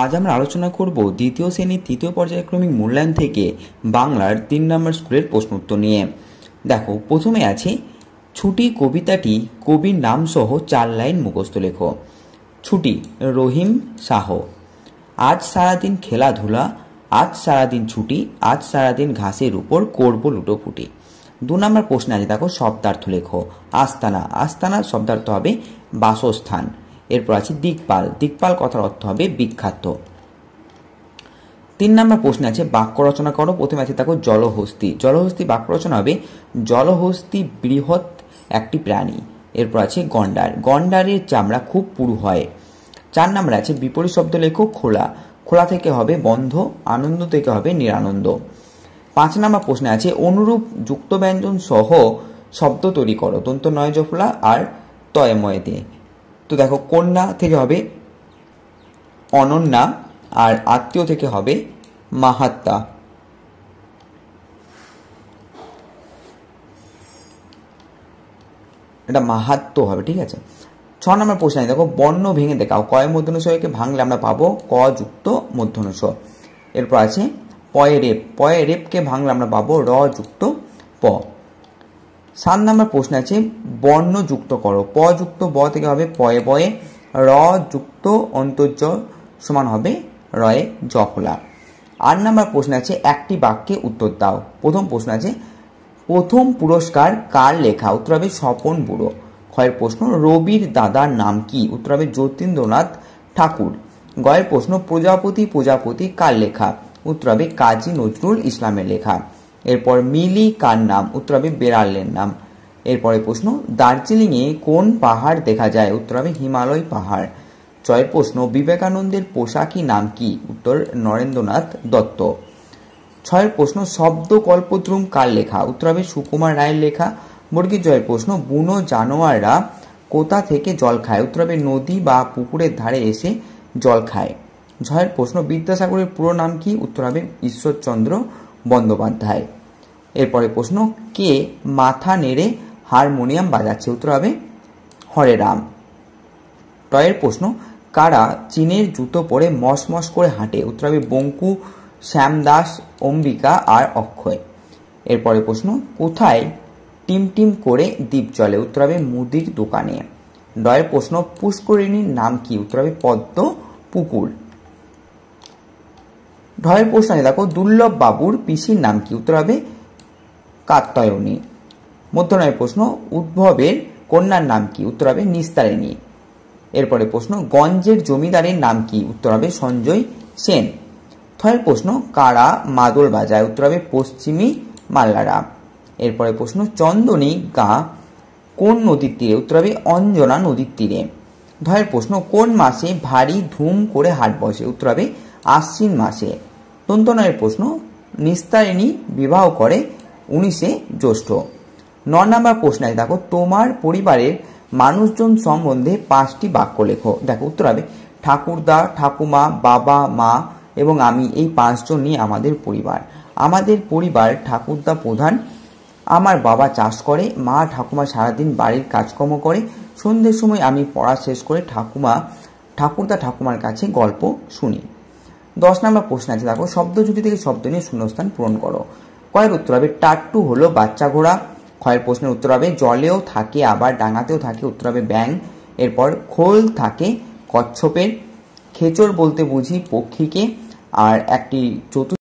আজ আমরা আলোচনা করব দ্বিতীয় শ্রেণীর তৃতীয় পর্যায়ক্রমিক মূল্যায়ন থেকে বাংলার ৩ নম্বর স্কুলের প্রশ্ন উত্তর নিয়ে। দেখো, প্রথমে আছে ছুটি কবিতাটি কবির নাম সহ ৪ লাইন মুখস্থ লেখো। ছুটি, রহিম শাহ। আজ সারাদিন খেলাধুলা, আজ সারাদিন ছুটি, আজ সারাদিন ঘাসের উপর করব লুটোপুটি। ২ নম্বর প্রশ্নে আছে, দেখো শব্দার্থ লেখো। আস্তানা, আস্তানা শব্দার্থ হবে বাসস্থান। এরপর আছে দিকপাল, দিকপাল কথার অর্থ হবে বিখ্যাত। ৩ নম্বর প্রশ্নে আছে বাক্য রচনা করো। প্রথমে আছে দেখো জলহস্তি, জলহস্তি বাক্য রচনা হবে জলহস্তি বৃহৎ একটি প্রাণী। এরপর আছে গন্ডার, গন্ডারের চামড়া খুব পুরু হয়। ৪ নম্বর আছে বিপরীত শব্দ লেখো। খোলা, খোলা থেকে হবে বন্ধ, আনন্দ থেকে হবে নিরানন্দ। ৫ নম্বর প্রশ্নে আছে অনুরূপ যুক্ত ব্যঞ্জন সহ শব্দ তৈরি করো দন্ত নয় জফলা আর তয়ময়তে। তো দেখো, কন্যা থেকে হবে অনন্যা আর আত্মীয় থেকে হবে মাহাত্মা। এটা মাহাত্ম হবে, ঠিক আছে। ৬ নম্বর প্রশ্ন আছে দেখো বর্ণ ভেঙে দেখাও। কয় মূর্ধন্যকে ভাঙলে আমরা পাবো ক যুক্ত মূর্ধন্য। এরপর আছে পয়ে রেপ, পয়ে রেপকে ভাঙলে আমরা পাবো র যুক্ত প। ৭ নম্বর প্রশ্ন আছে বর্ণ যুক্ত করো। প যুক্ত ব থেকে হবে পয়ে বয়ে, র যুক্ত অন্তর্য সমান হবে রয়ে জফলা। ৮ নম্বর প্রশ্ন আছে একটি বাক্যে উত্তর দাও। প্রথম প্রশ্ন আছে প্রথম পুরস্কার কার লেখা? উত্তর হবে স্বপন বুড়ো। ক্ষয়ের প্রশ্ন রবির দাদার নাম কি? উত্তর হবে যতীন্দ্রনাথ ঠাকুর। গয়ের প্রশ্ন প্রজাপতি প্রজাপতি কার লেখা? উত্তর হবে কাজী নজরুল ইসলামের লেখা। এরপর মিলি কার নাম? উত্তর হবে বেড়ালের নাম। এরপরে প্রশ্ন দার্জিলিংয়ে কোন পাহাড় দেখা যায়? উত্তর হবে হিমালয় পাহাড়। ছয়ের প্রশ্ন বিবেকানন্দের পোশাকি নাম কি? উত্তর নরেন্দ্রনাথ দত্ত। ৬ প্রশ্ন শব্দ কল্পদ্রুম কার লেখা? উত্তর হবে সুকুমার রায়ের লেখা। বর্গীর জয়ের প্রশ্ন বুনো জানোয়াররা কোথা থেকে জল খায়? উত্তর হবে নদী বা পুকুরের ধারে এসে জল খায়। ৬ প্রশ্ন বিদ্যাসাগরের পুরো নাম কি? উত্তর হবে ঈশ্বরচন্দ্র বন্দ্যোপাধ্যায়। এরপরে প্রশ্ন কে মাথা নেড়ে হারমোনিয়াম বাজাচ্ছে? উত্তর হবে হরে রাম। টয়ের প্রশ্ন কারা চীনের জুতো পরে মস মস করে হাঁটে? উত্তর হবে বঙ্কু, শ্যামদাস, অম্বিকা আর অক্ষয়। এরপরে প্রশ্ন কোথায় টিম টিম করে দ্বীপ চলে? উত্তর হবে মুদির দোকানে। ডয়ের প্রশ্ন পুষ্করিণীর নাম কি? উত্তর হবে পদ্ম পুকুর। ঢয়ের প্রশ্ন আছে দেখো দুর্লভ বাবুর পিসির নাম কি? উত্তর হবে কাত্যায়নী। মধ্যনয়ের প্রশ্ন উদ্ভবের কন্যার নাম কি? উত্তর হবে নিস্তারিণী। এরপরে প্রশ্ন গঞ্জের জমিদারের নাম কি? উত্তর হবে সঞ্জয় সেন। থয়ের প্রশ্ন কারা মাদল বাজায়? উত্তর হবে পশ্চিমী মাল্লারা। এরপরে প্রশ্ন চন্দনী গাঁ কোন নদীর তীরে? উত্তর হবে অঞ্জনা নদীর তীরে। ধয়ের প্রশ্ন কোন মাসে ভারী ধুম করে হাট বসে? উত্তর হবে আশ্বিন মাসে। দন্তনয়ের প্রশ্ন নিস্তারিণী বিবাহ করে 19শে জ্যৈষ্ঠ। ৯ নম্বর প্রশ্ন আছে দেখো তোমার পরিবারের মানুষজন সম্বন্ধে 5টি বাক্য লেখো। দেখো উত্তর হবে ঠাকুরদা, ঠাকুমা, বাবা, মা এবং আমি, এই 5 জন নিয়ে আমাদের পরিবার। আমাদের পরিবার ঠাকুরদা প্রধান, আমার বাবা চাষ করে, মা ঠাকুমা সারাদিন বাড়ির কাজকর্ম করে, সন্ধ্যের সময় আমি পড়া শেষ করে ঠাকুরদা ঠাকুমার কাছে গল্প শুনি। 10 নম্বর প্রশ্ন আছে দেখো শব্দ জুটি থেকে শব্দ নিয়ে শূন্যস্থান পূরণ করো। কয়ের উত্তর হবে টাট্টু হলো বাচ্চা ঘোড়া। ক্ষয়ের প্রশ্নের উত্তর হবে জলেও থাকে আবার ডাঙাতেও থাকে। উত্তর হবে ব্যাং। এরপর খোল থাকে কচ্ছপের। খেচর বলতে বুঝি পক্ষীকে। আর একটি চতুর্থ